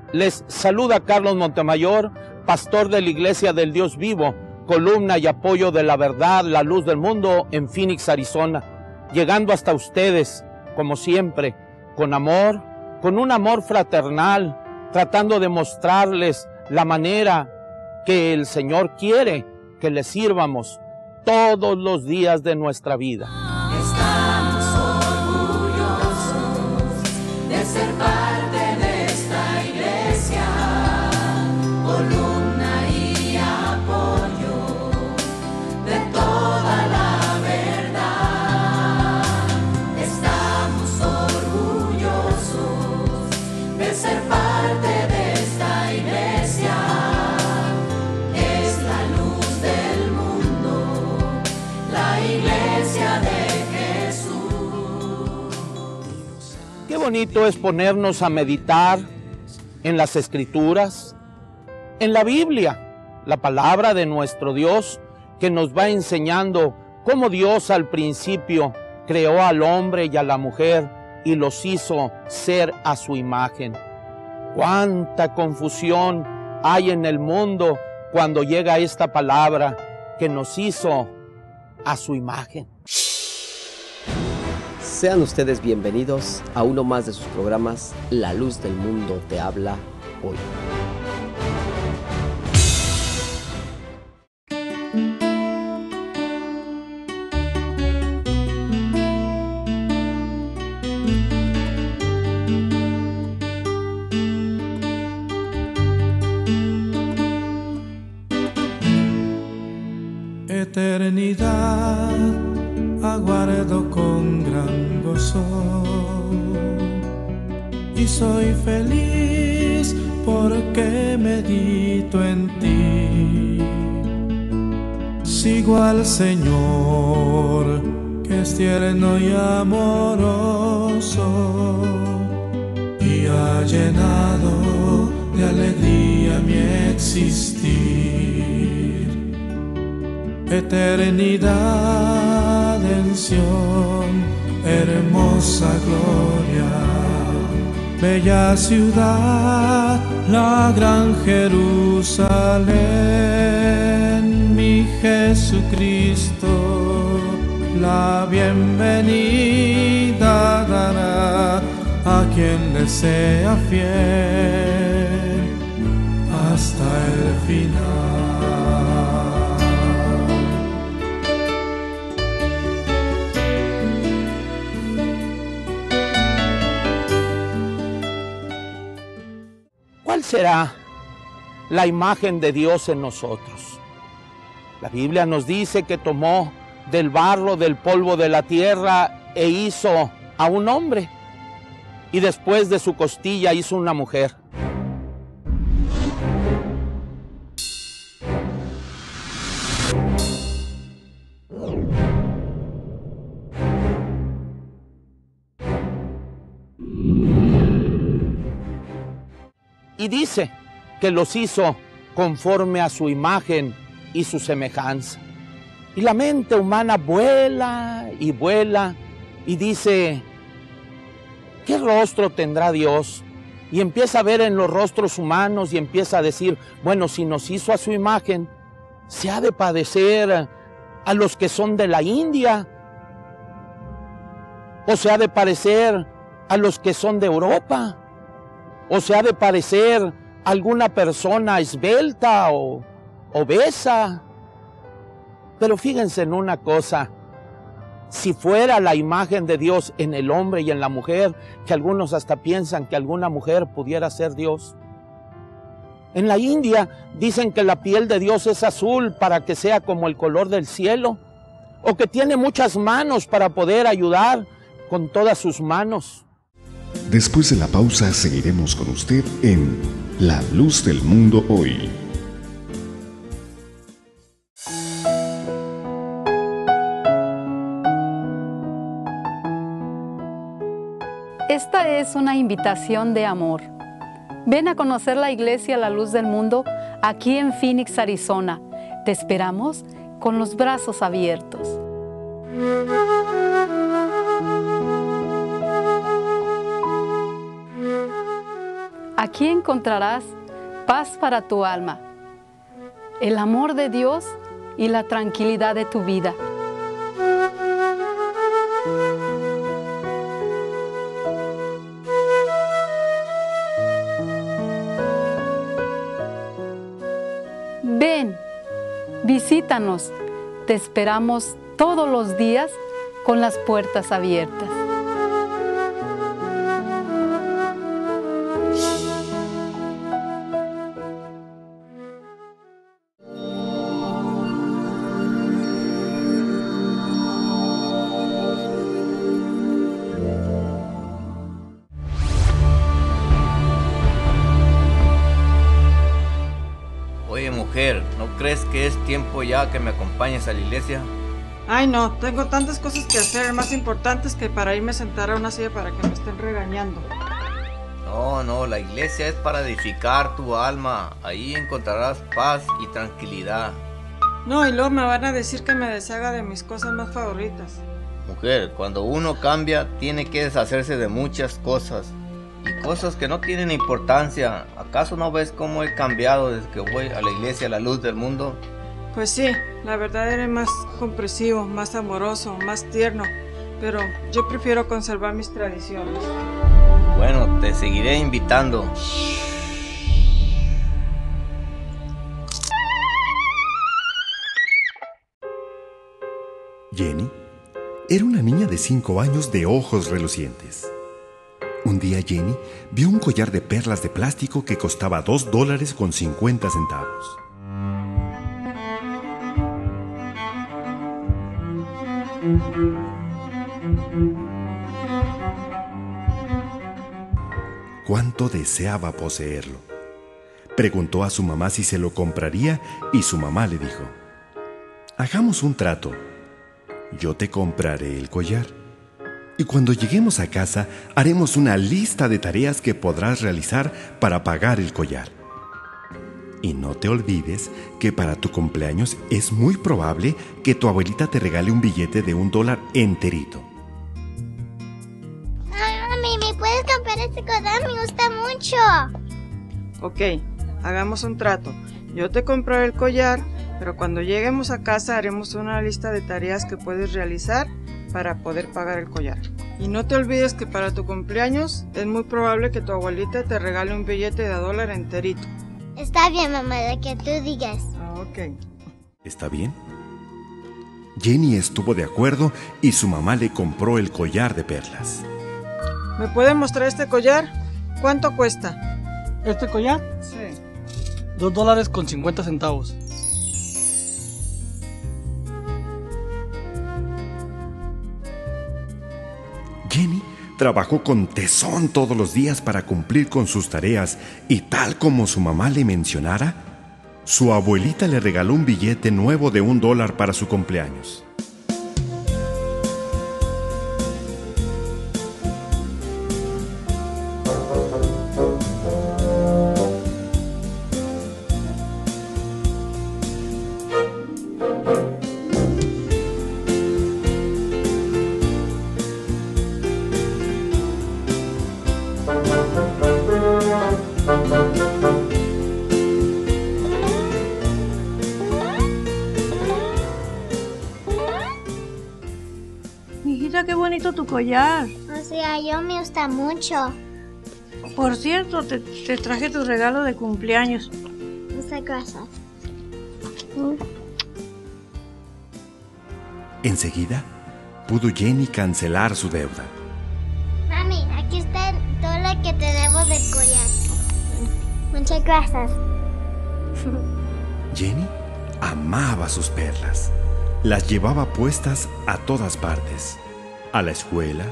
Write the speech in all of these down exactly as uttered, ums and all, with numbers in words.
Les saluda Carlos Montemayor, pastor de la Iglesia del Dios Vivo, columna y apoyo de la verdad, la luz del mundo en Phoenix, Arizona, llegando hasta ustedes, como siempre, con amor, con un amor fraternal, tratando de mostrarles la manera que el Señor quiere que le sirvamos todos los días de nuestra vida. Estamos orgullosos de ser parte de esta iglesia, columna y apoyo de toda la verdad. Estamos orgullosos de ser parte de esta iglesia. Es la luz del mundo, la iglesia de Jesús. Qué bonito es ponernos a meditar en las Escrituras, en la Biblia, la palabra de nuestro Dios, que nos va enseñando cómo Dios al principio creó al hombre y a la mujer y los hizo ser a su imagen. Cuánta confusión hay en el mundo cuando llega esta palabra que nos hizo a su imagen. Sean ustedes bienvenidos a uno más de sus programas La Luz del Mundo te habla hoy. Eternidad aguardo con gran gozo y soy feliz porque medito en ti. Sigo al Señor que es tierno y amoroso y ha llenado de alegría mi existir. Eternidad en Sión, hermosa gloria, bella ciudad, la gran Jerusalén, mi Jesucristo, la bienvenida dará a quien le sea fiel hasta el final. ¿Cuál será la imagen de Dios en nosotros? La Biblia nos dice que tomó del barro, del polvo de la tierra e hizo a un hombre. Y después de su costilla hizo una mujer. Y dice que los hizo conforme a su imagen y su semejanza. Y la mente humana vuela y vuela y dice, ¿qué rostro tendrá Dios? Y empieza a ver en los rostros humanos y empieza a decir, bueno, si nos hizo a su imagen, se ha de padecer a los que son de la India, o se ha de parecer a los que son de Europa, o se ha de parecer a alguna persona esbelta o obesa. Pero fíjense en una cosa, si fuera la imagen de Dios en el hombre y en la mujer, que algunos hasta piensan que alguna mujer pudiera ser Dios. En la India dicen que la piel de Dios es azul para que sea como el color del cielo, o que tiene muchas manos para poder ayudar con todas sus manos. Después de la pausa seguiremos con usted en La Luz del Mundo Hoy. Esta es una invitación de amor. Ven a conocer la Iglesia La Luz del Mundo aquí en Phoenix, Arizona. Te esperamos con los brazos abiertos. Aquí encontrarás paz para tu alma, el amor de Dios y la tranquilidad de tu vida. Ven, visítanos, te esperamos todos los días con las puertas abiertas. Oye, mujer, ¿no crees que es tiempo ya que me acompañes a la iglesia? Ay, no, tengo tantas cosas que hacer, más importantes que para irme a sentar a una silla para que me estén regañando. No, no, la iglesia es para edificar tu alma. Ahí encontrarás paz y tranquilidad. No, y luego me van a decir que me deshaga de mis cosas más favoritas. Mujer, cuando uno cambia, tiene que deshacerse de muchas cosas. Y cosas que no tienen importancia. ¿Acaso no ves cómo he cambiado desde que voy a la iglesia a la luz del mundo? Pues sí, la verdad eres más comprensivo, más amoroso, más tierno. Pero yo prefiero conservar mis tradiciones. Bueno, te seguiré invitando. Jenny era una niña de cinco años de ojos relucientes. Un día Jenny vio un collar de perlas de plástico que costaba dos dólares con cincuenta centavos. Cuánto deseaba poseerlo. Preguntó a su mamá si se lo compraría y su mamá le dijo: hagamos un trato. Yo te compraré el collar. Y cuando lleguemos a casa, haremos una lista de tareas que podrás realizar para pagar el collar. Y no te olvides que para tu cumpleaños es muy probable que tu abuelita te regale un billete de un dólar enterito. Ay, mami, ¿me puedes comprar este collar? Me gusta mucho. Ok, hagamos un trato. Yo te compraré el collar, pero cuando lleguemos a casa haremos una lista de tareas que puedes realizar para poder pagar el collar. Y no te olvides que para tu cumpleaños es muy probable que tu abuelita te regale un billete de dólar enterito. Está bien, mamá, lo que tú digas. Ah, ok. ¿Está bien? Jenny estuvo de acuerdo y su mamá le compró el collar de perlas. ¿Me puede mostrar este collar? ¿Cuánto cuesta? ¿Este collar? Sí. Dos dólares con cincuenta centavos. Jenny trabajó con tesón todos los días para cumplir con sus tareas y tal como su mamá le mencionara, su abuelita le regaló un billete nuevo de un dólar para su cumpleaños. Mijita, qué bonito tu collar. O sea, yo me gusta mucho. Por cierto, te, te traje tu regalo de cumpleaños. Muchas gracias. Enseguida, pudo Jenny cancelar su deuda. Mami, aquí está todo lo que te debo del collar. Muchas gracias. Jenny amaba sus perlas. Las llevaba puestas a todas partes. A la escuela,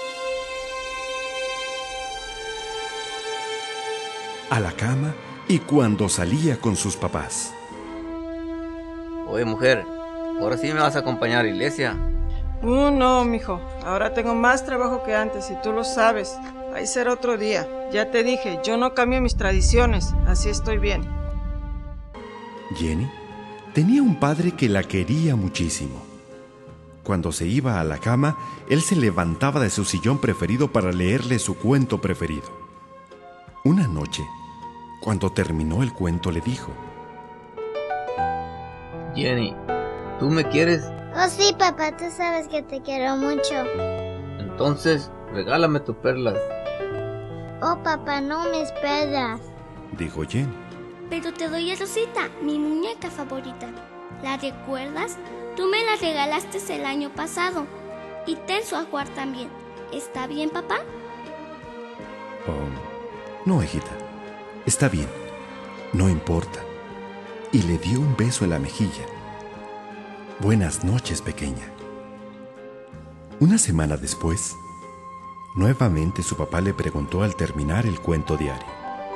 a la cama y cuando salía con sus papás. Oye, mujer, ¿ahora sí me vas a acompañar a la iglesia? Uh, no, mijo. Ahora tengo más trabajo que antes y tú lo sabes. Ahí será otro día. Ya te dije, yo no cambio mis tradiciones. Así estoy bien. Jenny tenía un padre que la quería muchísimo. Cuando se iba a la cama, él se levantaba de su sillón preferido para leerle su cuento preferido. Una noche, cuando terminó el cuento, le dijo: Jenny, ¿tú me quieres? Oh sí, papá, tú sabes que te quiero mucho. Entonces, regálame tus perlas. Oh papá, no mis perlas, dijo Jenny. Pero te doy a Rosita, mi muñeca favorita. ¿La recuerdas? Tú me la regalaste el año pasado. Y ten su ajuar también. ¿Está bien, papá? Oh, no, hijita. Está bien. No importa. Y le dio un beso en la mejilla. Buenas noches, pequeña. Una semana después, nuevamente su papá le preguntó al terminar el cuento diario: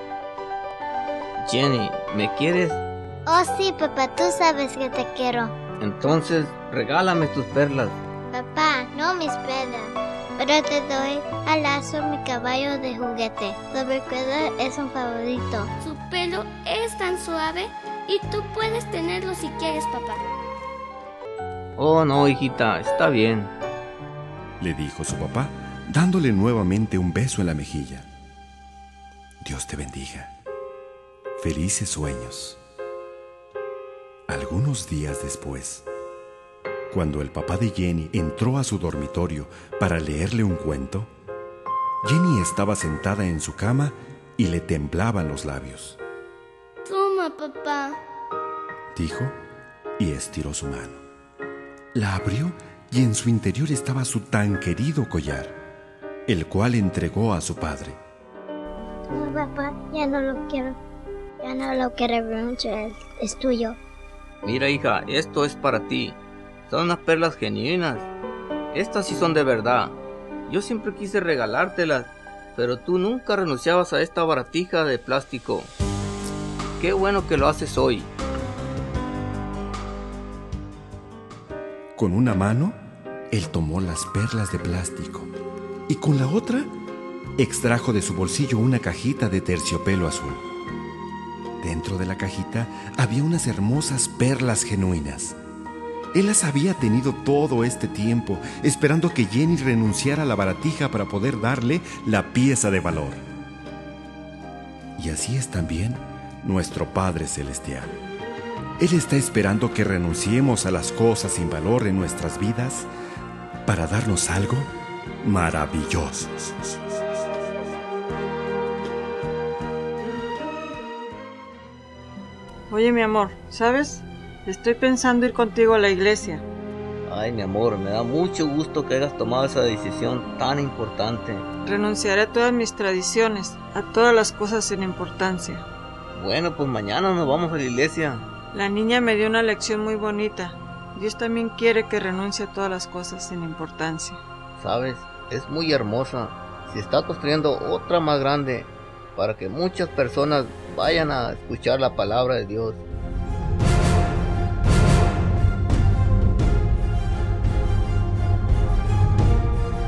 Jenny, ¿me quieres? Oh sí, papá, tú sabes que te quiero. Entonces, regálame tus perlas. Papá, no mis perlas, pero te doy a Lazo mi caballo de juguete. Lo recuerdo, es un favorito. Su pelo es tan suave y tú puedes tenerlo si quieres, papá. Oh, no, hijita, está bien, le dijo su papá, dándole nuevamente un beso en la mejilla. Dios te bendiga. Felices sueños. Algunos días después, cuando el papá de Jenny entró a su dormitorio para leerle un cuento, Jenny estaba sentada en su cama y le temblaban los labios. Toma, papá, dijo y estiró su mano. La abrió y en su interior estaba su tan querido collar, el cual entregó a su padre. No, papá, ya no lo quiero. Ya no lo quiero mucho, es, es tuyo. Mira, hija, esto es para ti. Son unas perlas genuinas. Estas sí son de verdad. Yo siempre quise regalártelas, pero tú nunca renunciabas a esta baratija de plástico. Qué bueno que lo haces hoy. Con una mano, él tomó las perlas de plástico y con la otra extrajo de su bolsillo una cajita de terciopelo azul. Dentro de la cajita había unas hermosas perlas genuinas. Él las había tenido todo este tiempo, esperando que Jenny renunciara a la baratija para poder darle la pieza de valor. Y así es también nuestro Padre Celestial. Él está esperando que renunciemos a las cosas sin valor en nuestras vidas para darnos algo maravilloso. Oye, mi amor, ¿sabes? Estoy pensando ir contigo a la iglesia. Ay, mi amor, me da mucho gusto que hayas tomado esa decisión tan importante. Renunciaré a todas mis tradiciones, a todas las cosas sin importancia. Bueno, pues mañana nos vamos a la iglesia. La niña me dio una lección muy bonita. Dios también quiere que renuncie a todas las cosas sin importancia. Sabes, es muy hermosa. Se está construyendo otra más grande para que muchas personas vayan a escuchar la palabra de Dios.